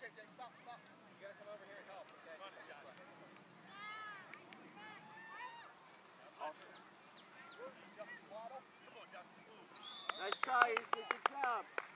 Okay, Jay, stop. You gotta come over here and help, okay? Come on, Josh. Justin Waddle. Come on, Justin. Nice try, Ethan. Good job.